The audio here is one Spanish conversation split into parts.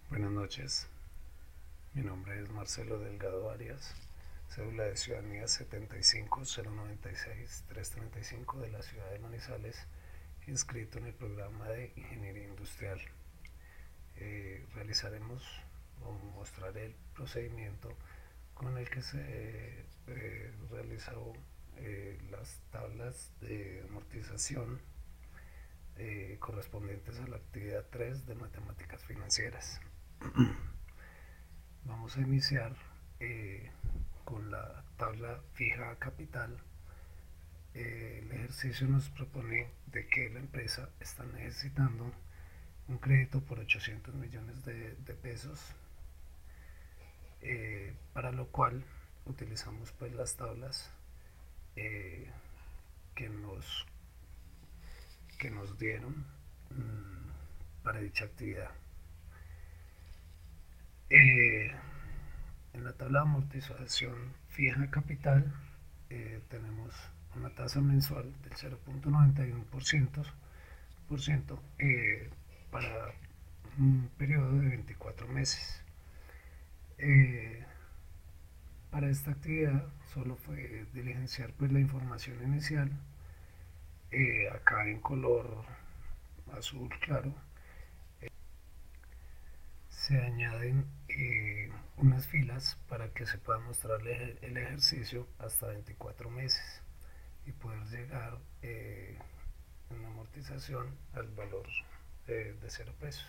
Buenas noches, mi nombre es Marcelo Delgado Arias, cédula de ciudadanía 75-096-335 de la ciudad de Manizales, inscrito en el programa de Ingeniería Industrial. Realizaremos o mostraré el procedimiento con el que se realizó las tablas de amortización correspondientes a la actividad 3 de matemáticas financieras. Vamos a iniciar con la tabla fija capital. El ejercicio nos propone de que la empresa está necesitando un crédito por 800 millones de pesos, para lo cual utilizamos pues las tablas que nos dieron para dicha actividad. En la tabla de amortización fija capital tenemos una tasa mensual del 0.91% para un periodo de 24 meses. Para esta actividad solo fue diligenciar pues la información inicial, acá en color azul claro. Se añaden unas filas para que se pueda mostrar el ejercicio hasta 24 meses y poder llegar en la amortización al valor de 0 pesos.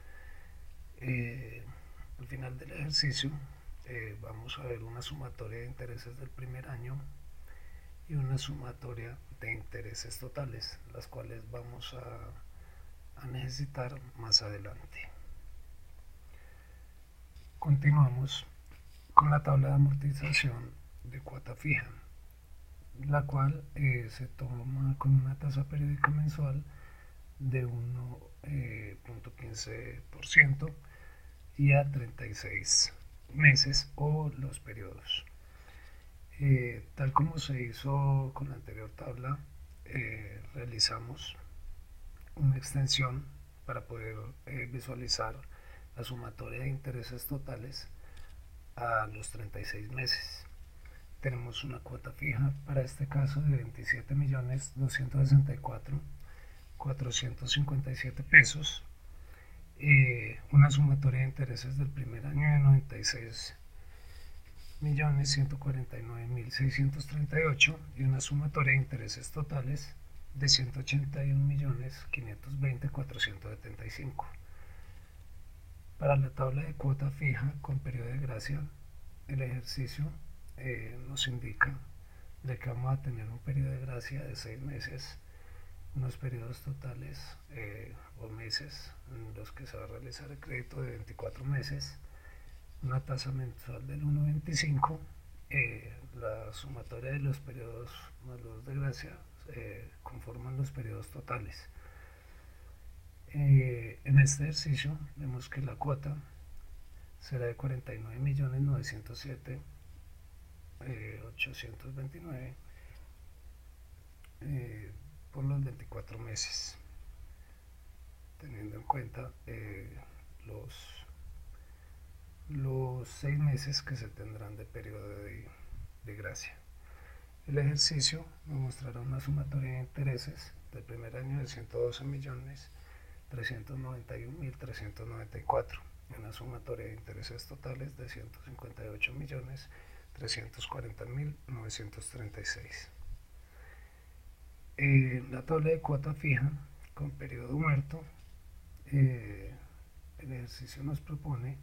Al final del ejercicio vamos a ver una sumatoria de intereses del primer año y una sumatoria de intereses totales, las cuales vamos a necesitar más adelante. Continuamos con la tabla de amortización de cuota fija, la cual se toma con una tasa periódica mensual de 1.15% y a 36 meses o los periodos. Tal como se hizo con la anterior tabla, realizamos una extensión para poder visualizar la sumatoria de intereses totales a los 36 meses. Tenemos una cuota fija para este caso de 27.264.457 pesos, una sumatoria de intereses del primer año de 96.149.638 y una sumatoria de intereses totales de 181.520.475. Para la tabla de cuota fija con periodo de gracia, el ejercicio nos indica de que vamos a tener un periodo de gracia de 6 meses, unos periodos totales o meses en los que se va a realizar el crédito de 24 meses, una tasa mensual del 1.25, la sumatoria de los periodos más los de gracia conforman los periodos totales. En este ejercicio vemos que la cuota será de 49.907.829 por los 24 meses, teniendo en cuenta los 6 meses que se tendrán de periodo de gracia. El ejercicio nos mostrará una sumatoria de intereses del primer año de 112.391.394 y una sumatoria de intereses totales de 158.340.936. La tabla de cuota fija con periodo muerto, el ejercicio nos propone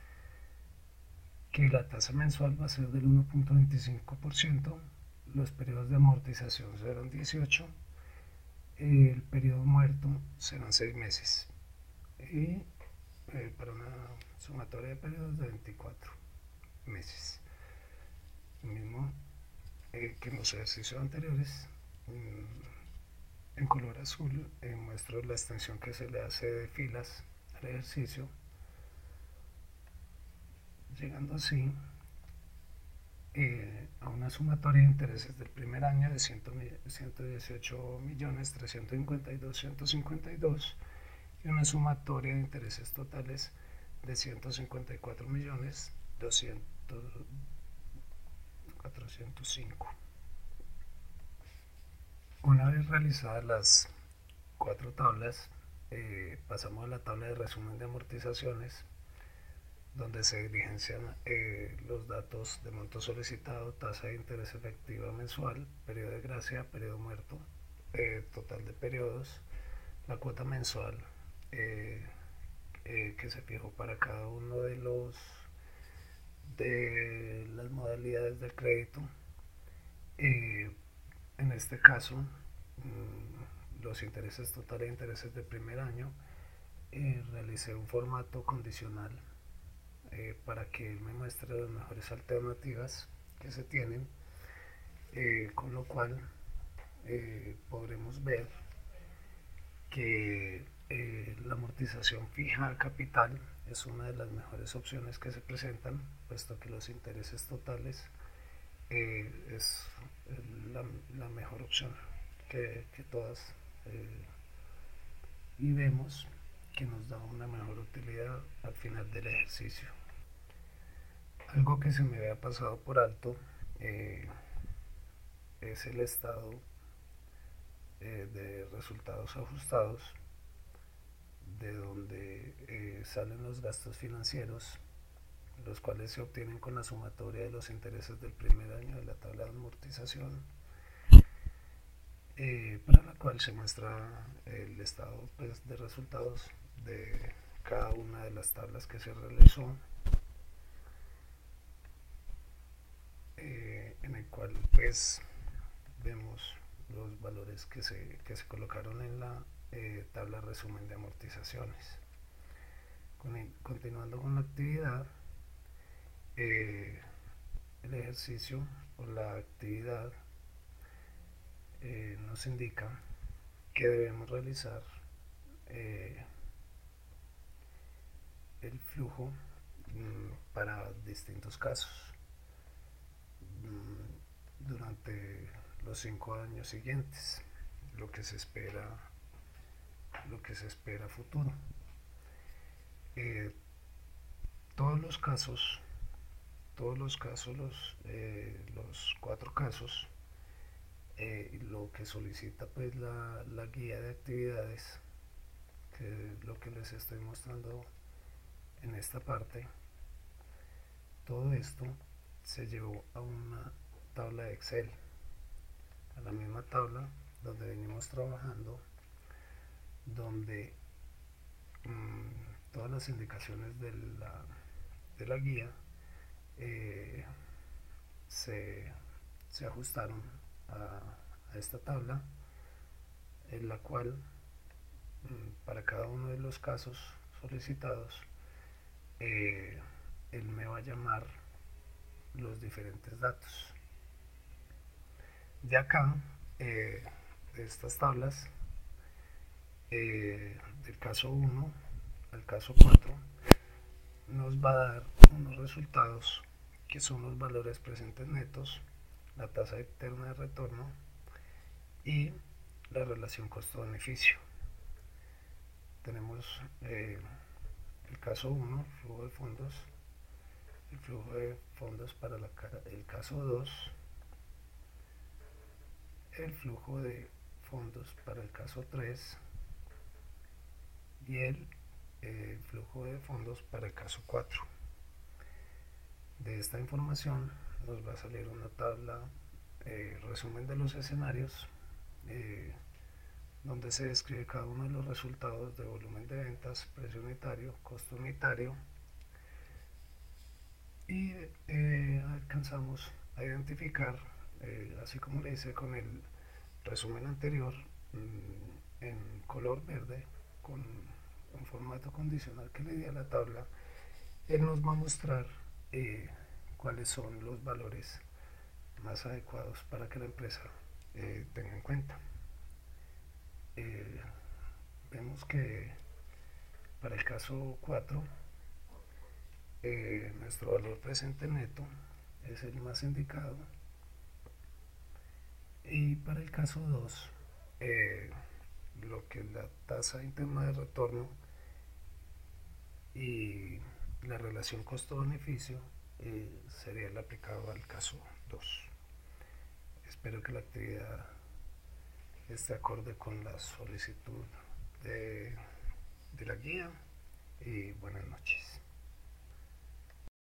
que la tasa mensual va a ser del 1.25%, los periodos de amortización serán 18, el periodo muerto serán 6 meses y para una sumatoria de periodos de 24 meses. Lo mismo que en los ejercicios anteriores. En color azul muestro la extensión que se le hace de filas al ejercicio, llegando así a una sumatoria de intereses del primer año de 118.352.152 y una sumatoria de intereses totales de 154.405.000. Una vez realizadas las cuatro tablas, pasamos a la tabla de resumen de amortizaciones, donde se diligencian los datos de monto solicitado, tasa de interés efectiva mensual, periodo de gracia, periodo muerto, total de periodos, la cuota mensual que se fijó para cada uno de las modalidades del crédito. En este caso, los intereses totales e intereses del primer año, realicé un formato condicional para que él me muestre las mejores alternativas que se tienen, con lo cual podremos ver que la amortización fija a capital es una de las mejores opciones que se presentan, puesto que los intereses totales es la mejor opción que todas, y vemos que nos da una mejor utilidad al final del ejercicio. Algo que se me había pasado por alto es el estado de resultados ajustados, de donde salen los gastos financieros, los cuales se obtienen con la sumatoria de los intereses del primer año de la tabla de amortización, para la cual se muestra el estado, pues, de resultados de cada una de las tablas que se realizó, en el cual pues vemos los valores que se colocaron en la tabla resumen de amortizaciones. Continuando con la actividad, el ejercicio o la actividad nos indica que debemos realizar el flujo para distintos casos durante los 5 años siguientes, lo que se espera a futuro. Todos los casos, los 4 casos, lo que solicita pues la guía de actividades, que es lo que les estoy mostrando en esta parte. Todo esto se llevó a una tabla de Excel, a la misma tabla donde venimos trabajando, donde todas las indicaciones de la guía se ajustaron a esta tabla, en la cual para cada uno de los casos solicitados él me va a llamar los diferentes datos. De acá, de estas tablas, del caso 1 al caso 4, nos va a dar unos resultados que son los valores presentes netos, la tasa interna de retorno y la relación costo-beneficio. Tenemos el caso 1, flujo de fondos, el flujo de fondos para el caso 2, el flujo de fondos para el caso 3 y el flujo de fondos para el caso 4. De esta información nos va a salir una tabla resumen de los escenarios, donde se describe cada uno de los resultados de volumen de ventas, precio unitario, costo unitario, y alcanzamos a identificar, así como le hice con el resumen anterior, en color verde, con un formato condicional que le di a la tabla. Él nos va a mostrar cuáles son los valores más adecuados para que la empresa tenga en cuenta. Vemos que para el caso 4 nuestro valor presente neto es el más indicado, y para el caso 2 lo que es la tasa interna de retorno y La relación costo-beneficio sería el aplicado al caso 2. Espero que la actividad esté acorde con la solicitud de la guía y buenas noches.